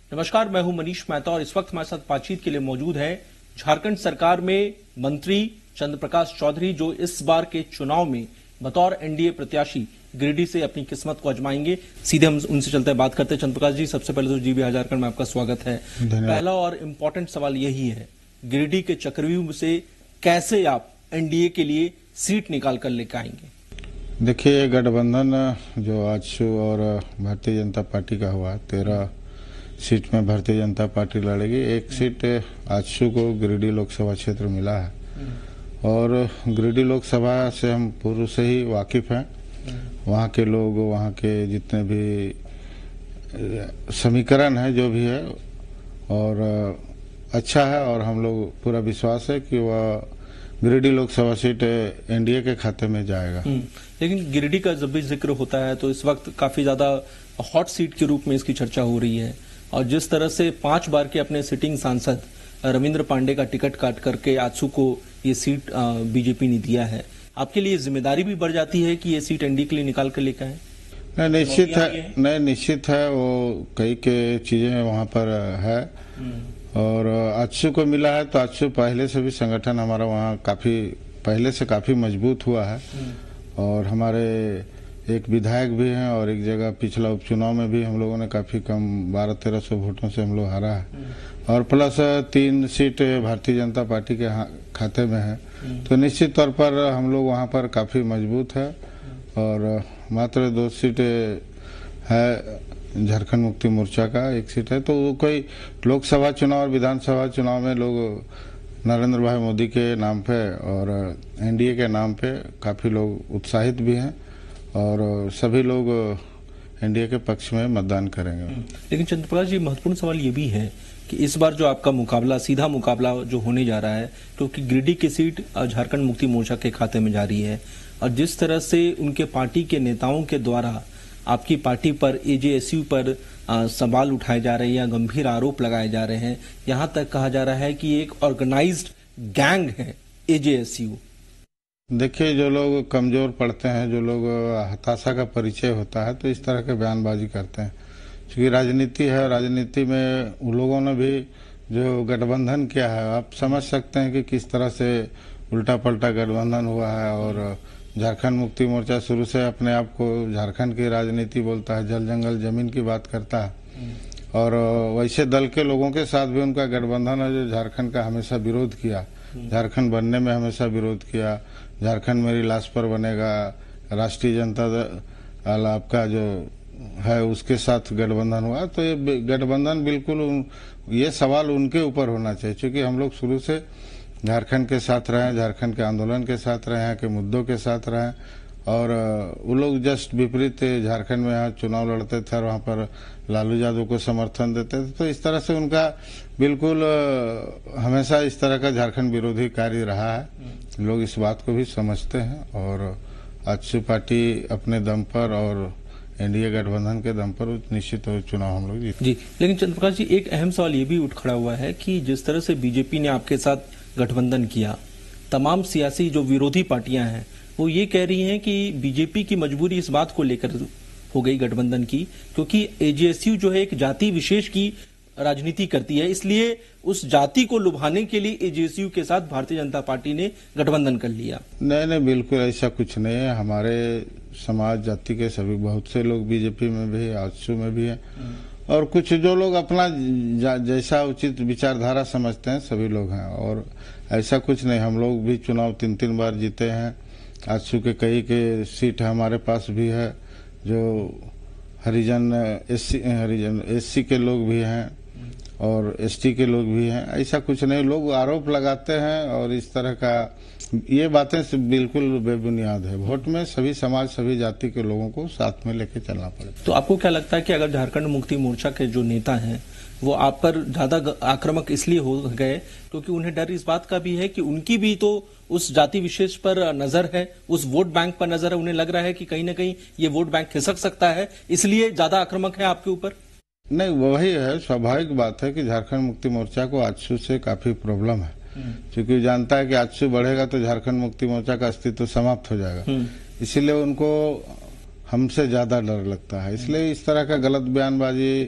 नमस्कार, मैं हूं मनीष मेहता और इस वक्त हमारे साथ बातचीत के लिए मौजूद है झारखंड सरकार में मंत्री चंद्र प्रकाश चौधरी, जो इस बार के चुनाव में बतौर एनडीए प्रत्याशी गिरिडीह से अपनी किस्मत को आजमाएंगे। सीधे हम उनसे चलते हैं, बात करते हैं। चंद्र प्रकाश जी, सबसे पहले तो जीबी झारखंड में आपका स्वागत है। पहला और इम्पोर्टेंट सवाल यही है, गिरिडीह के चक्रव्यूह से कैसे आप एनडीए के लिए सीट निकाल कर लेकर आएंगे? देखिए, गठबंधन जो आजसू और भारतीय जनता पार्टी का हुआ, 13 सीट में भारतीय जनता पार्टी लड़ेगी। एक सीट आजसू को गिरिडीह लोकसभा क्षेत्र मिला है और गिरिडीह लोकसभा से हम पूर्व से ही वाकिफ हैं। वहाँ के लोग, वहाँ के जितने भी समीकरण है, जो भी है, और अच्छा है। और हम लोग पूरा विश्वास है कि वह गिरिडीह लोकसभा सीट एनडीए के खाते में जाएगा। लेकिन गिरिडीह का जब भी जिक्र होता है तो इस वक्त काफी ज्यादा हॉट सीट के रूप में इसकी चर्चा हो रही है। और जिस तरह से 5 बार के अपने सिटिंग सांसद रविंद्र पांडे का टिकट काट करके आजसू को ये सीट बीजेपी ने दिया है, आपके लिए जिम्मेदारी भी बढ़ जाती है कि ये सीट एनडीए के लिए निकाल कर लेकर आए? नहीं, निश्चित है। वो कई के चीजें वहाँ पर है और आजसू को मिला है तो आजसू पहले से भी संगठन हमारा वहाँ पहले से काफी मजबूत हुआ है। और हमारे एक विधायक भी हैं और एक जगह पिछला उपचुनाव में भी हम लोगों ने काफी कम 1200-1300 वोटों से हम लोग हारा है। और plus 3 seat Bharatiya Janata party के खाते में है, तो निश्चित तौर पर हम लोग वहाँ पर काफी मजबूत है। और मात्र 2 सीट है झारखंड मुक्ति मोर्चा का, 1 सीट है। तो वो कोई लोकसभा चुनाव और विधानसभा चुनाव में लोग नरेंद्र भाई मोदी के नाम पे और एनडीए के नाम पे काफी लोग उत्साहित भी हैं और सभी लोग एनडीए के पक्ष में मतदान करेंगे। लेकिन चंद्र प्रकाश जी, महत्वपूर्ण सवाल ये भी है कि इस बार जो आपका मुकाबला, सीधा मुकाबला जो होने जा रहा है, क्योंकि गिरिडीह की सीट झारखंड मुक्ति मोर्चा के खाते में जा रही है और जिस तरह से उनके पार्टी के नेताओं के द्वारा आपकी पार्टी पर, एजेएसयू पर सवाल उठाए जा रहे हैं या गंभीर आरोप लगाए जा रहे हैं, यहां तक कहा जा रहा है कि एक ऑर्गेनाइज्ड गैंग है एजेएसयू। देखिए, जो लोग कमजोर पड़ते हैं, जो लोग हताशा का परिचय होता है, तो इस तरह के बयानबाजी करते हैं। क्योंकि राजनीति है, राजनीति में उन लोगों ने भी जो गठबंधन किया है, आप समझ सकते हैं कि किस तरह से उल्टा पलटा गठबंधन हुआ है। और झारखंड मुक्ति मोर्चा शुरू से अपने आप को झारखंड की राजनीति बोलता है, जल जंगल जमीन की बात करता है। और वैसे दल के लोगों के साथ भी उनका गठबंधन है जो झारखंड का हमेशा विरोध किया, झारखंड बनने में हमेशा विरोध किया। झारखंड मेरी लाश पर बनेगा, राष्ट्रीय जनता दल आपका जो है उसके साथ गठबंधन हुआ। तो ये गठबंधन बिल्कुल ये सवाल उनके ऊपर होना चाहिए, क्योंकि हम लोग शुरू से झारखंड के साथ रहे, झारखंड के आंदोलन के साथ रहे, यहाँ के मुद्दों के साथ रहे। और वो लोग जस्ट विपरीत झारखंड में यहाँ चुनाव लड़ते थे और वहाँ पर लालू यादव को समर्थन देते थे। तो इस तरह से उनका बिल्कुल हमेशा इस तरह का झारखंड विरोधी कार्य रहा है। लोग इस बात को भी समझते हैं और आजसू पार्टी अपने दम पर और एनडीए गठबंधन के दम पर निश्चित चुनाव हम लोग जीते। जी, लेकिन चंद्र प्रकाश जी, एक अहम सवाल ये भी उठ खड़ा हुआ है कि जिस तरह से बीजेपी ने आपके साथ गठबंधन किया, तमाम सियासी जो विरोधी पार्टियां हैं वो ये कह रही हैं कि बीजेपी की मजबूरी इस बात को लेकर हो गई गठबंधन की, क्योंकि एजेएसयू जो है एक जाति विशेष की राजनीति करती है, इसलिए उस जाति को लुभाने के लिए एजेएसयू के साथ भारतीय जनता पार्टी ने गठबंधन कर लिया। नहीं, बिल्कुल ऐसा कुछ नहीं है। हमारे समाज जाति के सभी बहुत से लोग बीजेपी में भी है, आजसू में भी है, और कुछ जो लोग अपना जैसा उचित विचारधारा समझते हैं, सभी लोग हैं। और ऐसा कुछ नहीं, हम लोग भी चुनाव 3 बार जीते हैं। आजसू के कई के सीट हमारे पास भी है, जो हरिजन एससी के लोग भी हैं और एसटी के लोग भी हैं। ऐसा कुछ नहीं, लोग आरोप लगाते हैं और इस तरह का ये बातें बिल्कुल बेबुनियाद है। वोट में सभी समाज, सभी जाति के लोगों को साथ में लेके चलना पड़ेगा। तो आपको क्या लगता है कि अगर झारखंड मुक्ति मोर्चा के जो नेता हैं वो आप पर ज्यादा आक्रामक इसलिए हो गए क्योंकि उन्हें डर इस बात का भी है कि उनकी भी तो उस जाति विशेष पर नजर है, उस वोट बैंक पर नजर है, उन्हें लग रहा है कि कहीं ना कहीं ये वोट बैंक खिसक सकता है, इसलिए ज्यादा आक्रामक है आपके ऊपर? नहीं, वही है, स्वाभाविक बात है कि झारखंड मुक्ति मोर्चा को आजसू से काफी प्रॉब्लम है, क्योंकि जानता है कि आजसू बढ़ेगा तो झारखंड मुक्ति मोर्चा का अस्तित्व समाप्त हो जाएगा। इसीलिए उनको हमसे ज्यादा डर लगता है, इसलिए इस तरह का गलत बयानबाजी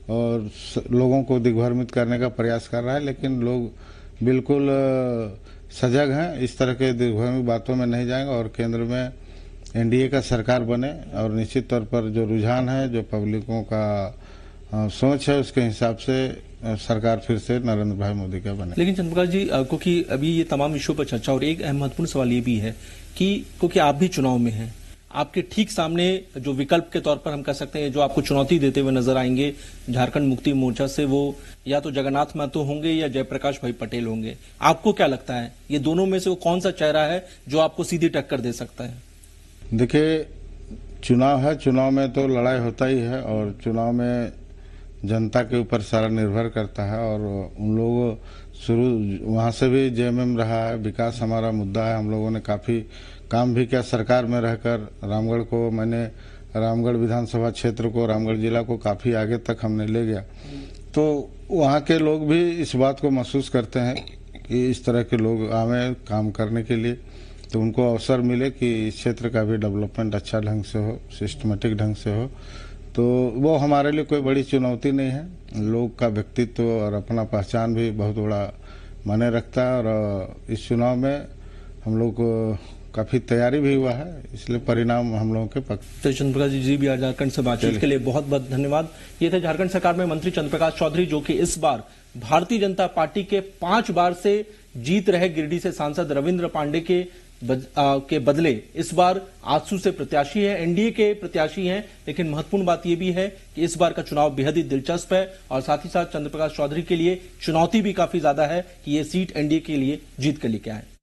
और लोगों को दिग्भ्रमित करने का प्रयास कर रहा है, लेकिन लोग बिल्कुल सजग हैं, इस तरह के दिग्भ्रमित बातों में नहीं जाएंगे और केंद्र में एनडीए का सरकार बने और निश्चित तौर पर जो रुझान है, जो पब्लिकों का सोच है, उसके हिसाब से सरकार फिर से नरेंद्र भाई मोदी का बने। लेकिन चंद्रप्रकाश जी, क्योंकि अभी ये तमाम विषयों पर चर्चा और एक अहम महत्वपूर्ण सवाल ये भी है कि क्योंकि आप भी चुनाव में हैं, आपके ठीक सामने जो विकल्प के तौर पर हम कह सकते हैं जो आपको चुनौती देते हुए नजर आएंगे झारखंड मुक्ति मोर्चा से, वो या तो जगन्नाथ महतो होंगे या जयप्रकाश भाई पटेल होंगे। आपको क्या लगता है ये दोनों में से वो कौन सा चेहरा है जो आपको सीधी टक्कर दे सकता है? देखिए, चुनाव है, चुनाव में तो लड़ाई होता ही है और चुनाव में जनता के ऊपर सारा निर्भर करता है और उन लोग शुरू वहाँ से भी जेएमएम रहा है, विकास हमारा मुद्दा है। हम लोगों ने काफ़ी काम भी किया सरकार में रहकर। रामगढ़ को मैंने, रामगढ़ विधानसभा क्षेत्र को, रामगढ़ जिला को काफ़ी आगे तक हमने ले गया। तो वहाँ के लोग भी इस बात को महसूस करते हैं कि इस तरह के लोग आवे काम करने के लिए, तो उनको अवसर मिले कि इस क्षेत्र का भी डेवलपमेंट अच्छा ढंग से हो, सिस्टमेटिक ढंग से हो। तो वो हमारे लिए कोई बड़ी चुनौती नहीं है। लोग का व्यक्तित्व और अपना पहचान भी बहुत बड़ा मायने रखता है और इस चुनाव में हम लोग को काफी तैयारी भी हुआ है, इसलिए परिणाम हम लोगों के पक्ष। तो चंद्रप्रकाश जी भी आज झारखंड से बातचीत के लिए बहुत बहुत धन्यवाद। ये थे झारखंड सरकार में मंत्री चंद्रप्रकाश चौधरी, जो कि इस बार भारतीय जनता पार्टी के 5 बार से जीत रहे गिरिडीह से सांसद रविंद्र पांडे के बदले इस बार आजसू से प्रत्याशी है, एनडीए के प्रत्याशी हैं। लेकिन महत्वपूर्ण बात यह भी है कि इस बार का चुनाव बेहद ही दिलचस्प है और साथ ही साथ चंद्रप्रकाश चौधरी के लिए चुनौती भी काफी ज्यादा है कि ये सीट एनडीए के लिए जीत कर लेके आए।